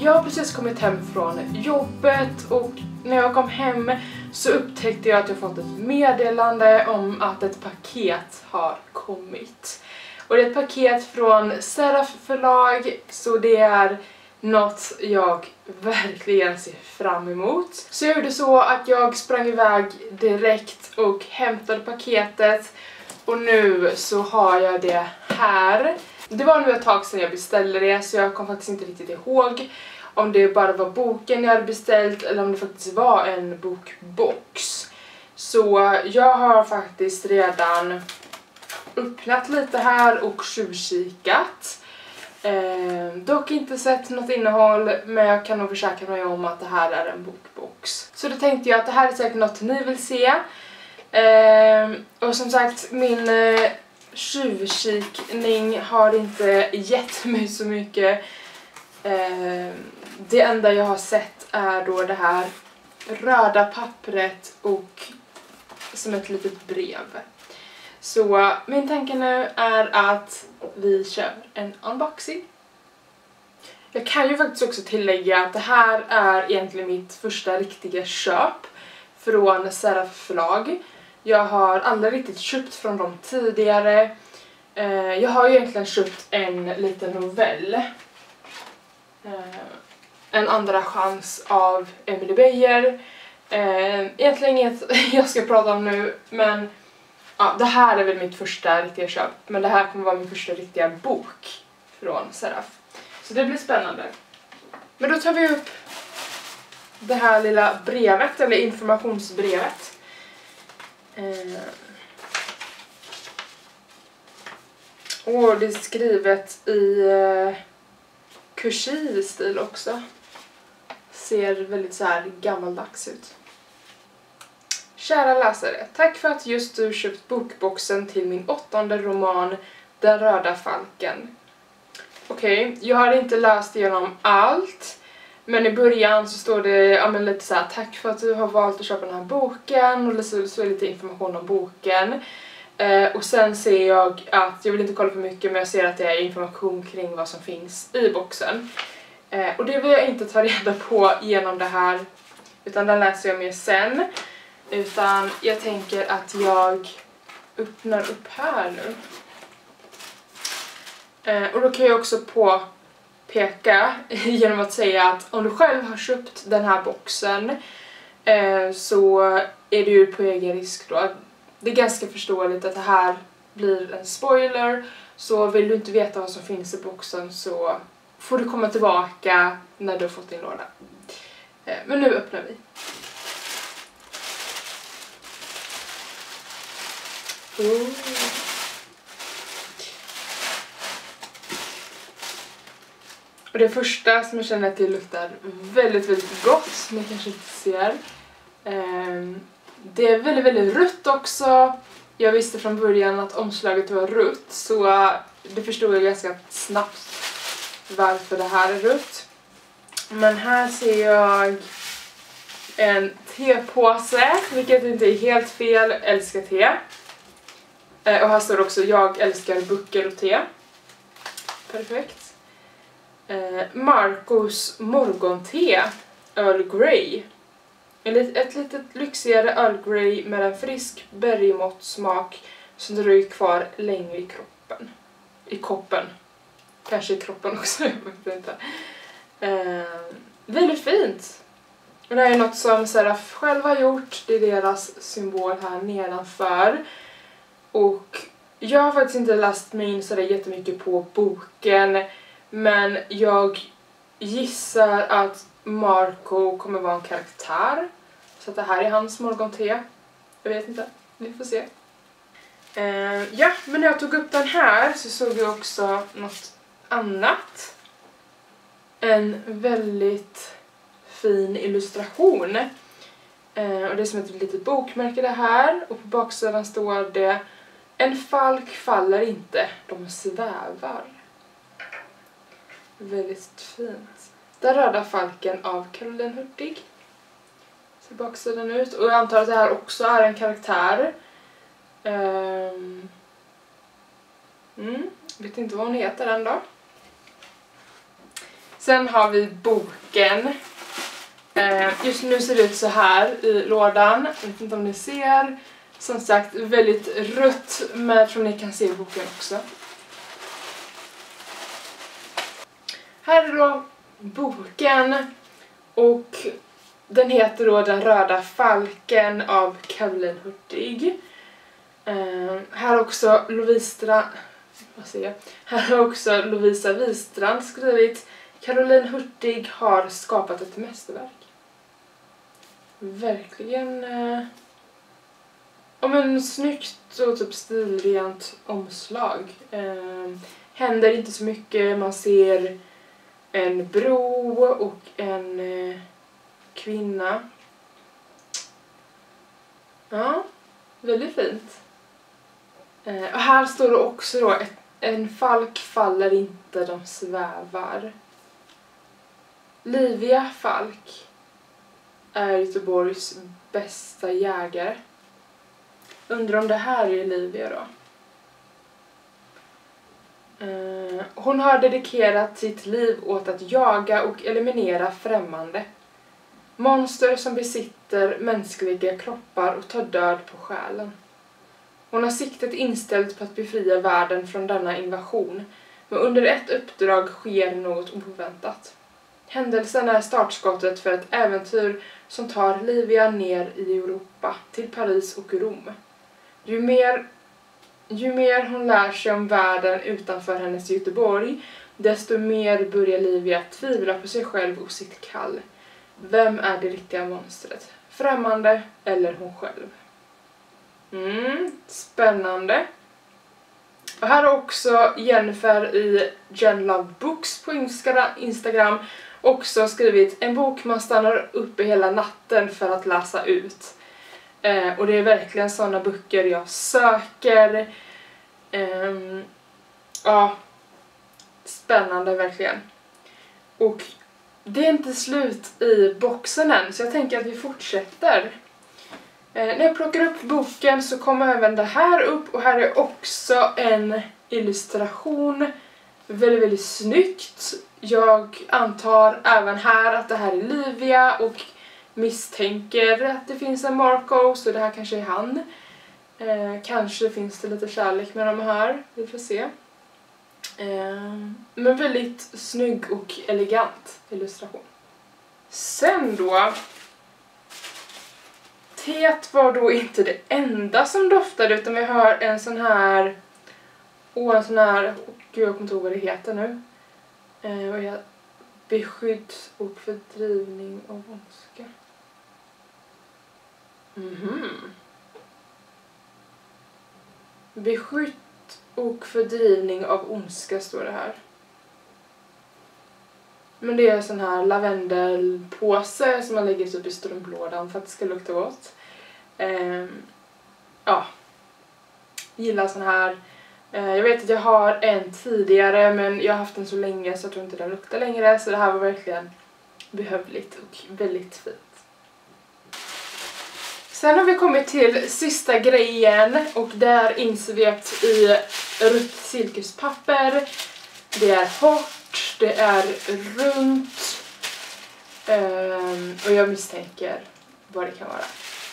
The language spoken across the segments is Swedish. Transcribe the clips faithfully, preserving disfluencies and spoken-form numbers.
Jag har precis kommit hem från jobbet och när jag kom hem så upptäckte jag att jag fått ett meddelande om att ett paket har kommit. Och det är ett paket från Seraph förlag, så det är något jag verkligen ser fram emot. Så jag gjorde så att jag sprang iväg direkt och hämtade paketet och nu så har jag det här. Det var nu ett tag sedan jag beställde det så jag kom faktiskt inte riktigt ihåg om det bara var boken jag hade beställt eller om det faktiskt var en bokbox. Så jag har faktiskt redan öppnat lite här och tjuvkikat. Eh, dock inte sett något innehåll, men jag kan nog försäkra mig om att det här är en bokbox. Så då tänkte jag att det här är säkert något ni vill se. Eh, och som sagt, min eh, tjuvkikning har inte gett mig så mycket. Eh, det enda jag har sett är då det här röda pappret och som ett litet brev. Så min tanke nu är att vi kör en unboxing. Jag kan ju faktiskt också tillägga att det här är egentligen mitt första riktiga köp från Seraph förlag. Jag har aldrig riktigt köpt från dem tidigare. Jag har ju egentligen köpt en liten novell. En andra chans av Emily Beijer. Egentligen inget jag ska prata om nu, men ja, det här är väl mitt första riktiga köp. Men det här kommer vara min första riktiga bok från Seraph. Så det blir spännande. Men då tar vi upp det här lilla brevet, eller informationsbrevet. Eh. Och det är skrivet i eh, kursiv stil också. Ser väldigt så här gammaldags ut. Kära läsare, tack för att just du köpt bokboxen till min åttonde roman, Den röda falken. Okej, okay, jag har inte läst igenom allt, men i början så står det ja, men lite så här, tack för att du har valt att köpa den här boken, och så, så är lite information om boken. Eh, och sen ser jag att, jag vill inte kolla för mycket, men jag ser att det är information kring vad som finns i boxen. Eh, och det vill jag inte ta reda på genom det här, utan den läser jag mer sen. Utan jag tänker att jag öppnar upp här nu. Eh, och då kan jag också påpeka genom att säga att om du själv har köpt den här boxen eh, så är det ju på egen risk då. Det är ganska förståeligt att det här blir en spoiler. Så vill du inte veta vad som finns i boxen så får du komma tillbaka när du har fått din låda. Eh, men nu öppnar vi. Oh. Och det första som jag känner att det luktar väldigt, väldigt gott, som jag kanske inte ser. Um, det är väldigt, väldigt rött också. Jag visste från början att omslaget var rött, så det förstod jag ganska snabbt varför det här är rött. Men här ser jag en tepåse, vilket inte är helt fel, älskar te. Och här står också, jag älskar böcker och te. Perfekt. Eh, Marcos morgonte, Earl Grey. Ett litet lyxigare Earl Grey med en frisk bergamottsmak som dröjer kvar längre i kroppen. I koppen. Kanske i kroppen också, jag vet inte. Eh, väldigt fint. Och det här är något som Seraph själv har gjort. Det är deras symbol här nedanför. Och jag har faktiskt inte läst mig in så där jättemycket på boken, men jag gissar att Marco kommer vara en karaktär. Så att det här är hans morgonte. Jag vet inte, vi får se. Uh, ja, men när jag tog upp den här så såg jag också något annat. En väldigt fin illustration. Uh, och det är som ett litet bokmärke det här. Och på baksidan står det: en falk faller inte, de svävar. Väldigt fint. Den röda falken av Caroline Hurtig. Ser baksidan ut. Och jag antar att det här också är en karaktär. Um, mm, vet inte vad hon heter än då. Sen har vi boken. Just nu ser det ut så här i lådan. Jag vet inte om ni ser. Som sagt, väldigt rött, men jag tror ni kan se boken också. Här är då boken, och den heter då Den röda falken av Caroline Hurtig. Uh, här också Lovisa, vad säger jag? Här har också Lovisa Wistrand skrivit: Caroline Hurtig har skapat ett mästerverk. Verkligen uh, om en snyggt och typ stilrent omslag. Uh, händer inte så mycket, man ser en bro och en uh, kvinna. Ja, väldigt fint. Uh, och här står det också då: ett, en falk faller inte, de svävar. Livia Falk är Göteborgs bästa jägare. Undrar om det här är Livia då. Uh, hon har dedikerat sitt liv åt att jaga och eliminera främmande monster som besitter mänskliga kroppar och tar död på själen. Hon har siktet inställt på att befria världen från denna invasion, men under ett uppdrag sker något oväntat. Händelsen är startskottet för ett äventyr som tar Livia ner i Europa, till Paris och Rom. Ju mer, ju mer hon lär sig om världen utanför hennes Göteborg, desto mer börjar Livia tvivla på sig själv och sitt kall. Vem är det riktiga monstret? Främmande eller hon själv? Mm, spännande. Och här har också Jennifer i Jen Love Books på Instagram också skrivit: en bok man stannar uppe hela natten för att läsa ut. Eh, och det är verkligen sådana böcker jag söker. Eh, ja, spännande verkligen. Och det är inte slut i boxen än, så jag tänker att vi fortsätter. Eh, när jag plockar upp boken så kommer även det här upp, och här är också en illustration. Väldigt, väldigt snyggt. Jag antar även här att det här är Livia och misstänker att det finns en Marco, så det här kanske är han. Eh, kanske finns det lite kärlek med de här, vi får se. Eh, men väldigt snygg och elegant illustration. Sen då, teet var då inte det enda som doftade, utan vi har en sån här, åh en sån här, oh, gud jag kommer inte ihåg vad det heter nu. Eh, vad är beskydd och fördrivning av ondska. Mhm. Beskydd och fördrivning av ondska står det här. Men det är en sån här lavendelpåse som man lägger typ i strumplådan för att det ska lukta gott. Eh, ja. Gillar sån här. Eh, jag vet att jag har en tidigare, men jag har haft den så länge så jag tror inte den luktar längre. Så det här var verkligen behövligt och väldigt fint. Sen har vi kommit till sista grejen, och det är insvept i rött silkespapper. Det är hårt, det är runt, um, och jag misstänker vad det kan vara.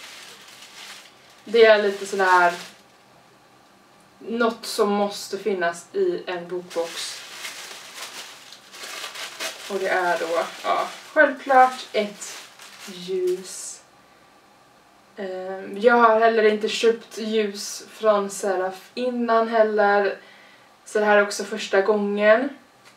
Det är lite sån här, något som måste finnas i en bokbox. Och det är då, ja, självklart ett ljus. Jag har heller inte köpt ljus från Seraf innan heller, så det här är också första gången.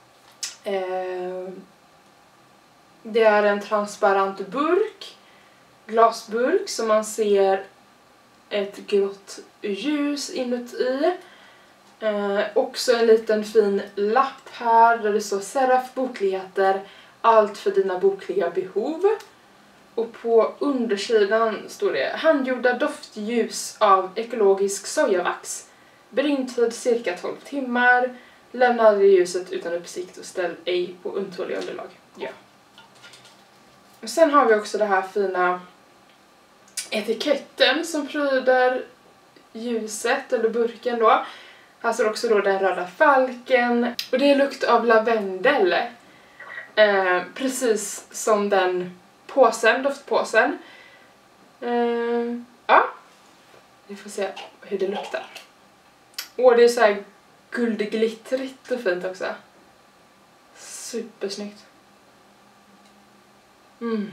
Det är en transparent burk, glasburk, som man ser ett grått ljus inuti. Också en liten fin lapp här där det står Seraf bokligheter, allt för dina bokliga behov. Och på undersidan står det: handgjorda doftljus av ekologisk sojavax. Brintid cirka tolv timmar. Lämna aldrig ljuset utan uppsikt och ställ ej på untåliga underlag. Ja. Och sen har vi också det här fina etiketten som pryder ljuset, eller burken då. Här står också då Den röda falken. Och det är lukt av lavendel. Eh, precis som den påsen, doftpåsen. Eh, ja, vi får se hur det luktar. Och det är så här guldglittrigt och fint också. Supersnyggt. Mm.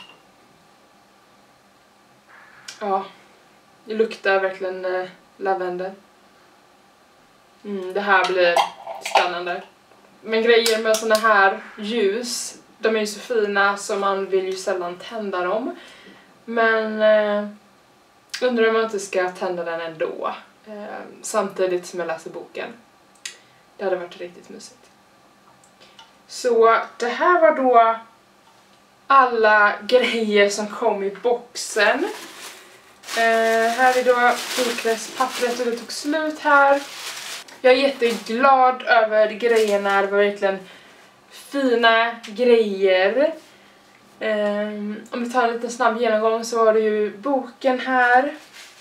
Ja, det luktar verkligen eh, lavendel. Mm, det här blir spännande. Men grejer med såna här ljus, de är ju så fina så man vill ju sällan tända dem. Men eh, undrar om man inte ska tända den ändå. Eh, samtidigt som jag läser boken. Det hade varit riktigt mysigt. Så det här var då alla grejer som kom i boxen. Eh, här är då filkräspappret och det tog slut här. Jag är jätteglad över grejerna, det var verkligen fina grejer. Um, om vi tar en liten snabb genomgång så har du ju boken här.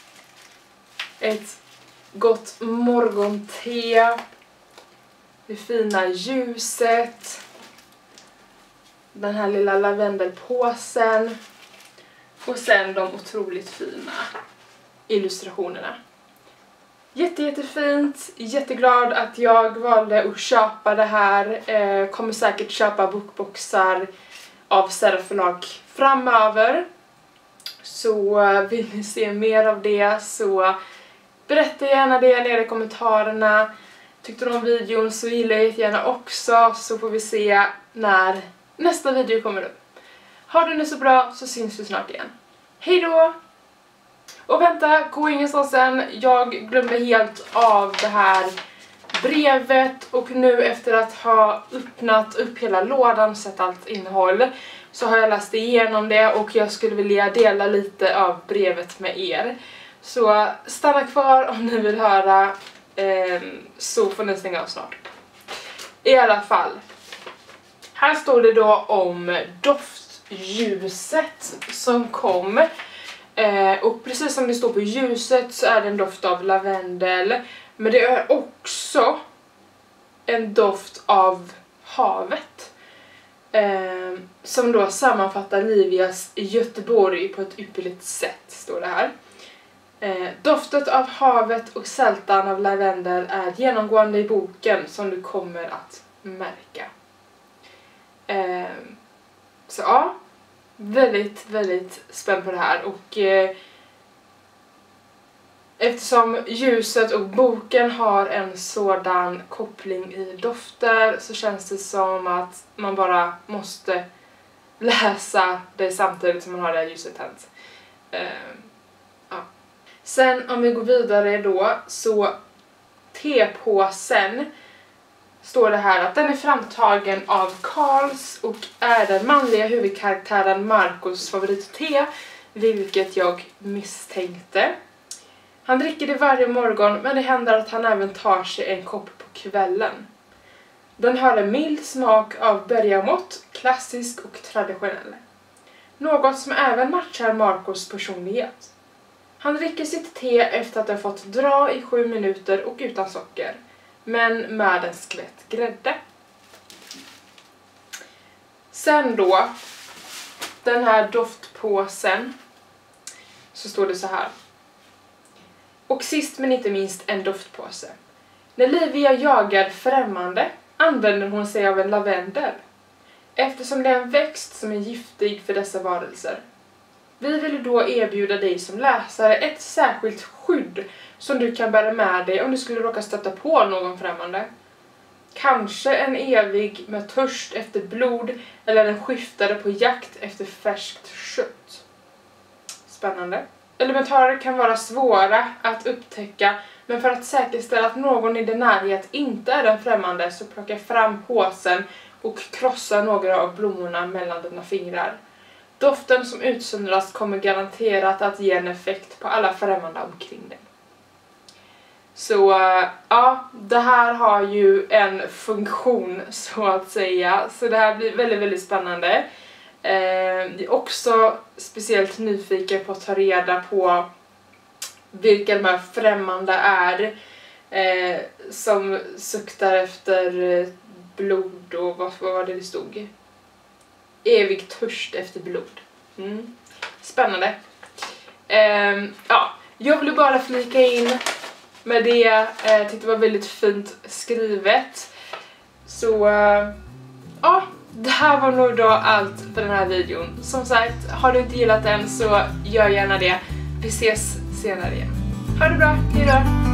Ett gott morgonte. Det fina ljuset. Den här lilla lavendelpåsen. Och sen de otroligt fina illustrationerna. Jätte, jättefint. Jätteglad att jag valde att köpa det här. Eh, kommer säkert köpa bokboxar av Serra förlag framöver. Så vill ni se mer av det så berätta gärna det nere i kommentarerna. Tyckte du om videon så gillar jag gärna också, så får vi se när nästa video kommer upp. Ha det nu så bra, så syns vi snart igen. Hej då! Och vänta, gå ingenstans än. Jag glömde helt av det här brevet och nu efter att ha öppnat upp hela lådan och sett allt innehåll så har jag läst igenom det och jag skulle vilja dela lite av brevet med er. Så stanna kvar om ni vill höra, eh, så får ni stänga av snart. I alla fall, här står det då om doftljuset som kom. Eh, och precis som det står på ljuset så är det en doft av lavendel. Men det är också en doft av havet. Eh, som då sammanfattar Livias i Göteborg på ett ypperligt sätt, står det här. Eh, doftet av havet och sältan av lavendel är genomgående i boken som du kommer att märka. Eh, så ja, väldigt, väldigt spänd på det här. Och eh, eftersom ljuset och boken har en sådan koppling i dofter så känns det som att man bara måste läsa det samtidigt som man har det här ljuset tänt. Eh, ja. Sen om vi går vidare då så tepåsen står det här att den är framtagen av Karls och är den manliga huvudkaraktären Marcos favoritte, vilket jag misstänkte. Han dricker det varje morgon men det händer att han även tar sig en kopp på kvällen. Den har en mild smak av bergamott, klassisk och traditionell. Något som även matchar Marcos personlighet. Han dricker sitt te efter att ha fått dra i sju minuter och utan socker. Men med en skvätt grädde. Sen då, den här doftpåsen, så står det så här. Och sist men inte minst en doftpåse. När Livia jagar främmande använder hon sig av en lavendel. Eftersom det är en växt som är giftig för dessa varelser. Vi vill då erbjuda dig som läsare ett särskilt skydd som du kan bära med dig om du skulle råka stöta på någon främmande. Kanske en evig med törst efter blod eller en skiftare på jakt efter färskt kött. Spännande. Elementarer kan vara svåra att upptäcka, men för att säkerställa att någon i din närhet inte är den främmande så plockar fram påsen och krossar några av blommorna mellan dina fingrar. Doften som utsöndras kommer garanterat att ge en effekt på alla främmande omkring dig. Så ja, det här har ju en funktion så att säga. Så det här blir väldigt, väldigt spännande. Eh, jag är också speciellt nyfiken på att ta reda på vilka de här främmande är. Eh, som suktar efter blod och vad, vad var det det stod? evig törst efter blod. Mm. Spännande. Um, ja, jag ville bara flika in med det. Jag uh, tyckte det var väldigt fint skrivet. Så uh, ja, det här var nog då allt för den här videon. Som sagt, har du inte gillat den så gör gärna det. Vi ses senare igen. Ha det bra, hejdå!